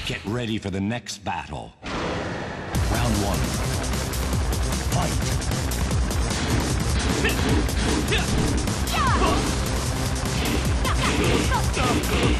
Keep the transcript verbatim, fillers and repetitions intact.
Get ready for the next battle. Round one. Fight! Yeah!